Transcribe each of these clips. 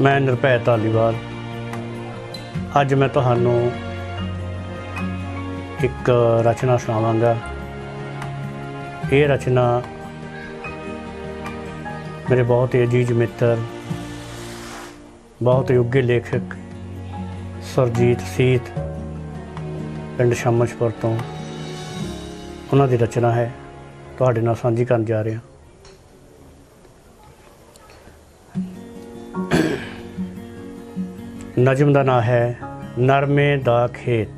मैं निरभै धालीवाल। अज मैं तुहानू एक रचना सुणावांगा। ये रचना मेरे बहुत ही अजीज मित्र, बहुत योग्य लेखक सुरजीत सीत पिंड शामशपुर तो उन्हां दी रचना है, तुहाडे नाल साझी करन जा रहा। नज़म का नाम है नरमे दा खेत।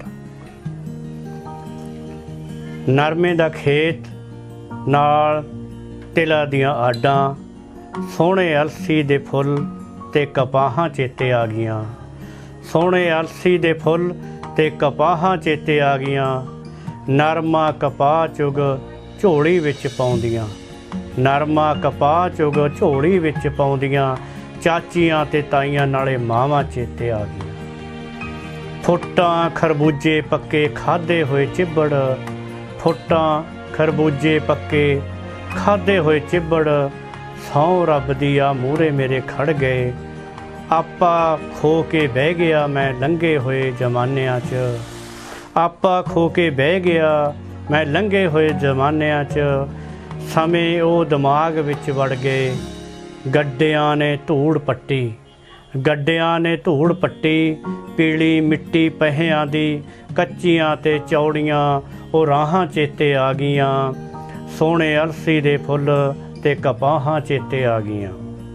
नरमे दा खेत नाल तिला दियां आडां, सोहणे अलसी दे फुल ते कपाहां चेते आ गईयां। सोहणे अलसी दे फुल ते कपाहां चेते आ गईयां। नरमा कपाह चुग झोली विच पाउंदियां। नरमा कपाह चुग झोली विच पाउंदियां। चाचियां ते ताईयां नाले मावां चेते आ गईयां। फुट्टां खरबूजे पक्के खाधे होए चिबड़। फुट्टां खरबूजे पक्के खाधे होए चिबड़। सौं रब दी आ मूहरे मेरे खड़ गए। आपा खो के बह गया मैं लंघे होए जमानियां च। आपा खो के बह गया मैं लंघे होए जमानियां च। समय ओ दिमाग विच वड़ गए। गड्डियां ने धूड़ पट्टी। गड्डियां ने धूड़ पट्टी। पीली मिट्टी पहियां दी कच्चियां ते चौड़ियां ओ राहां चेते आ गईयां। सोहणे अलसी दे फुल ते कपाहां चेते आ गईयां।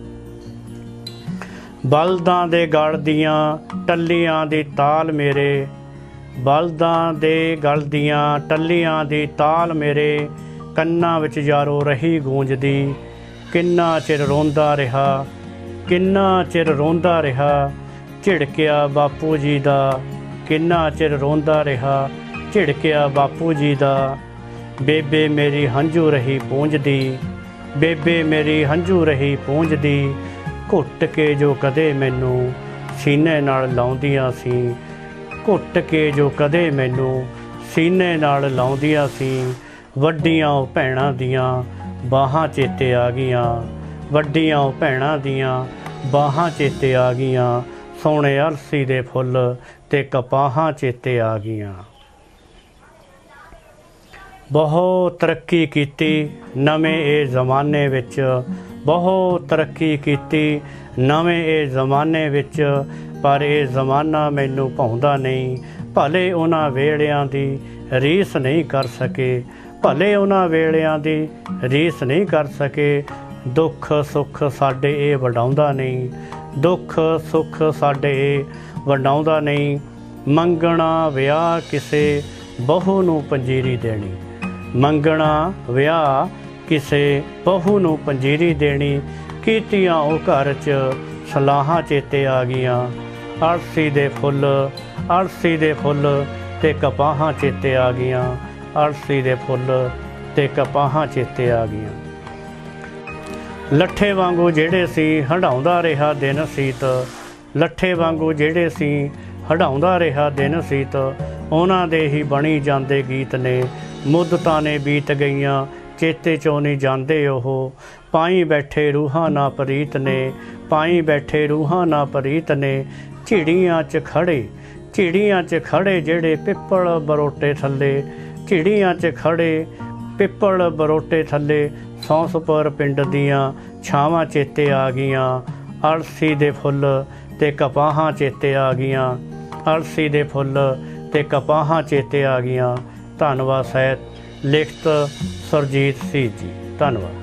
बलदां दे गल दियां टल्लियां दी ताल मेरे। बलदां दे गल दियां टल्लियां दी ताल मेरे। कन्नां विच यारो रही गूंजदी। किन्ना चिर रोंदा रहा। किन्ना चिर रोंदा रहा। झिड़किया बापू जी दा। किन्ना चिर रोंदा रहा। झिड़किया बापू जी दा। बेबे मेरी हंझू रही पूंजदी। बेबे मेरी हंझू रही पूंजदी। घुट के जो कदे मैनू सीने नाल लाउंदियां सी। घुट के जो कदे मैनू सीने नाल लाउंदियां सी। वड्डियां भैणां दियां बाहां चेते आ गईयां। वड्डियां भैणां दियां बाहां चेते आ गईयां। सोहणे अलसी दे फुल ते कपाहां चेते आ गईयां। बहुत तरक्की कीती नवें ए ज़माने विच। बहुत तरक्की कीती नवें ए ज़माने विच। पर ये ज़माना मैनू भाउंदा नहीं। भले उन्हां वेलियां दी रीस नहीं कर सके। भले उन्हां वेलियां दी रीस नहीं कर सके। दुख सुख साडे ये वडाउंदा नहीं। दुख सुख साडे ये वडाउंदा नहीं। मंगना विआह किसे बहू नूं पंजीरी देनी। मंगना विआह किसे बहू नूं पंजीरी देनी। कीतियां ओ घर च सलाहां चेते आ गईयां। अलसी दे फुल अलसी दे फुल ते कपाहां चेते आ गईयां। अलसी दे फुल ते कपाहां चेते आ गईयां। लट्ठे वांगू जेड़े सी हंडाउंदा रहा दिन सीत। लट्ठे वांगू जेड़े सी हंडाउंदा रहा दिन सीत। उन्हां दे ही बणी जांदे गीत ने। मुद्दतां ने बीत गईयां चेते चों नहीं जांदे ओह। पाई बैठे रूहां ना प्रीत ने। पाई बैठे रूहां ना प्रीत ने। झिड़ियां च खड़े झिड़ियां च खड़े जेड़े पिप्पल बरोटे थल्ले। झिड़ियां च खड़े पिप्पल बरोटे थल्ले। सौंसपुर पिंड दियां छावां चेते आ गईयां। अलसी दे फुल ते कपाहां चेते आ गईयां। अलसी दे फुल ते कपाहां चेते आ गईयां। धन्नवाद। ਸਾਹਿਤ लिखत सुरजीत सीत जी। धन्नवाद।